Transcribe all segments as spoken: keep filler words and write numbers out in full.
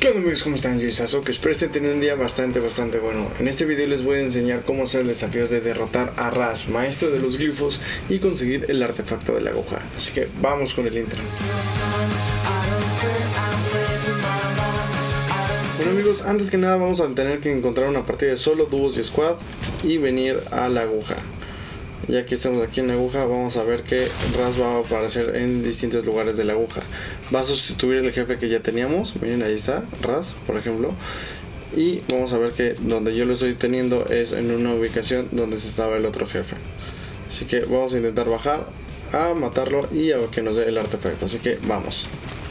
¿Qué onda amigos? ¿Cómo están? Yo soy Sasuke, espero estén teniendo un día bastante bastante bueno. En este video les voy a enseñar cómo hacer el desafío de derrotar a Raz, maestro de los glifos, y conseguir el artefacto de la aguja. Así que vamos con el intro. Bueno amigos, antes que nada vamos a tener que encontrar una partida de solo, dúos y squad y venir a la aguja. Ya que estamos aquí en la aguja, vamos a ver que Raz va a aparecer en distintos lugares de la aguja. Va a sustituir el jefe que ya teníamos. Miren, ahí está Raz, por ejemplo. Y vamos a ver que donde yo lo estoy teniendo es en una ubicación donde se estaba el otro jefe. Así que vamos a intentar bajar a matarlo y a que nos dé el artefacto. Así que vamos.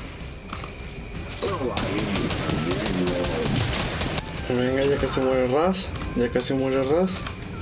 Venga, ya casi muere Raz. Ya casi muere Raz.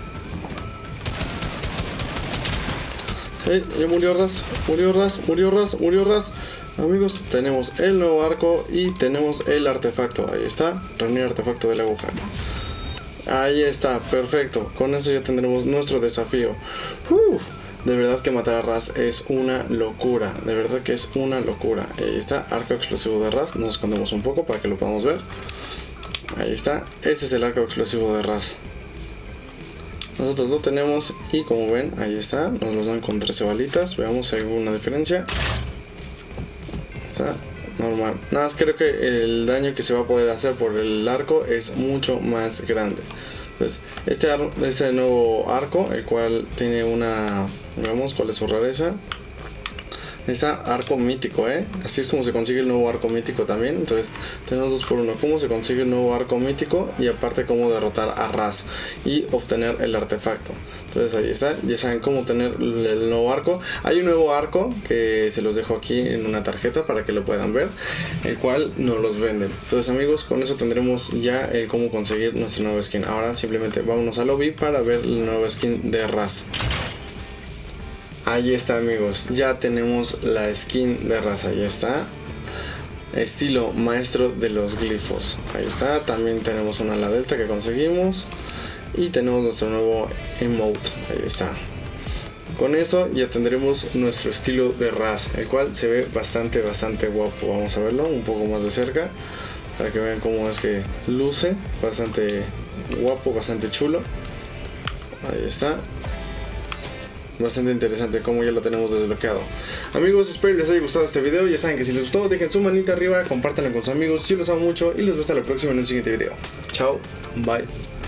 Hey, ya murió Raz, murió Raz, murió Raz, murió Raz. Amigos, tenemos el nuevo arco y tenemos el artefacto. Ahí está, reunir artefacto de la aguja. Ahí está, perfecto. Con eso ya tendremos nuestro desafío. Uf, de verdad que matar a Raz es una locura. De verdad que es una locura. Ahí está, arco explosivo de Raz. Nos escondemos un poco para que lo podamos ver. Ahí está, este es el arco explosivo de Raz. Nosotros lo tenemos y como ven, ahí está, nos los dan con trece balitas. Veamos si hay alguna diferencia. Está normal. Nada más creo que el daño que se va a poder hacer por el arco es mucho más grande. Entonces, este, este nuevo arco, el cual tiene una... Veamos cuál es su rareza. Está arco mítico, ¿eh? Así es como se consigue el nuevo arco mítico también. Entonces tenemos dos por uno. Cómo se consigue el nuevo arco mítico y aparte cómo derrotar a Raz y obtener el artefacto. Entonces ahí está, ya saben cómo tener el nuevo arco. Hay un nuevo arco que se los dejo aquí en una tarjeta para que lo puedan ver, el cual nos los venden. Entonces amigos, con eso tendremos ya el cómo conseguir nuestra nueva skin. Ahora simplemente vámonos al lobby para ver la nueva skin de Raz. Ahí está amigos, ya tenemos la skin de Raz, ahí está. Estilo maestro de los glifos. Ahí está, también tenemos una ala delta que conseguimos. Y tenemos nuestro nuevo emote, ahí está. Con eso ya tendremos nuestro estilo de Raz, el cual se ve bastante, bastante guapo. Vamos a verlo un poco más de cerca, para que vean cómo es que luce. Bastante guapo, bastante chulo. Ahí está. Bastante interesante como ya lo tenemos desbloqueado. Amigos, espero les haya gustado este video. Ya saben que si les gustó, dejen su manita arriba, compártanlo con sus amigos. Yo los amo mucho y los veo hasta la próxima en un siguiente video. Chao, bye.